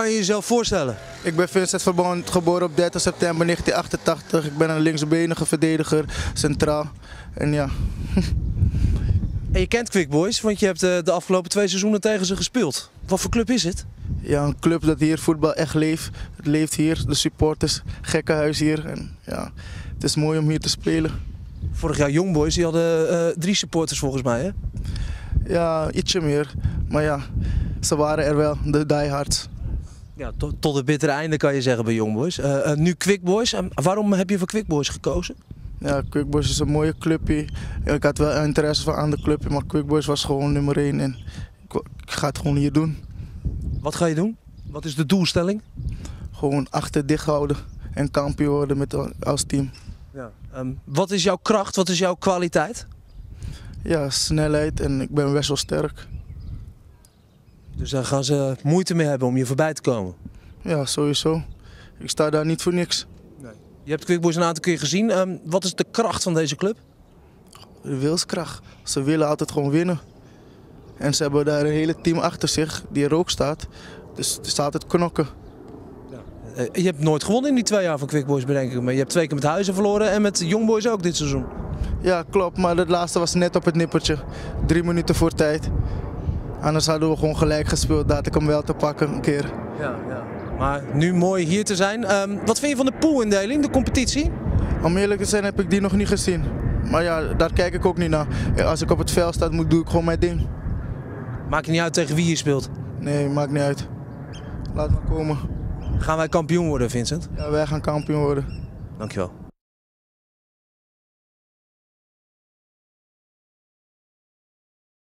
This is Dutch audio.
Kan je jezelf voorstellen? Ik ben Vincent Verbond, geboren op 30 september 1988. Ik ben een linksbenige verdediger, centraal. En ja. En je kent Quick Boys, want je hebt de afgelopen 2 seizoenen tegen ze gespeeld. Wat voor club is het? Ja, een club dat hier voetbal echt leeft. Het leeft hier, de supporters, gekkenhuis hier. En ja, het is mooi om hier te spelen. Vorig jaar Young Boys, die hadden 3 supporters volgens mij, hè? Ja, ietsje meer. Maar ja, ze waren er wel, de diehards. Ja, tot het bittere einde kan je zeggen bij Young Boys. Nu Quick Boys. Waarom heb je voor Quick Boys gekozen? Ja, Quick Boys is een mooie clubje. Ik had wel interesse van aan de clubje, maar Quick Boys was gewoon nummer 1 en ik ga het gewoon hier doen. Wat ga je doen? Wat is de doelstelling? Gewoon achter dicht houden en kampioen worden met als team. Ja. Wat is jouw kracht? Wat is jouw kwaliteit? Ja, snelheid en ik ben best wel sterk. Dus daar gaan ze moeite mee hebben om je voorbij te komen. Ja, sowieso. Ik sta daar niet voor niks. Nee. Je hebt Quick Boys een aantal keer gezien. Wat is de kracht van deze club? De wilskracht. Ze willen altijd gewoon winnen. En ze hebben daar een hele team achter zich die er ook staat. Dus het is altijd knokken. Ja. Je hebt nooit gewonnen in die 2 jaar van Quick Boys, bedenk ik me. Je hebt 2 keer met Huizen verloren en met Young Boys ook dit seizoen. Ja, klopt. Maar het laatste was net op het nippertje. 3 minuten voor tijd. Anders hadden we gewoon gelijk gespeeld. Daar had ik hem wel te pakken een keer. Ja. Maar nu mooi hier te zijn. Wat vind je van de poolindeling, de competitie? Om eerlijk te zijn heb ik die nog niet gezien. Maar ja, daar kijk ik ook niet naar. Als ik op het veld sta, doe ik gewoon mijn ding. Maakt je niet uit tegen wie je speelt? Nee, maakt niet uit. Laat maar komen. Gaan wij kampioen worden, Vincent? Ja, wij gaan kampioen worden. Dankjewel.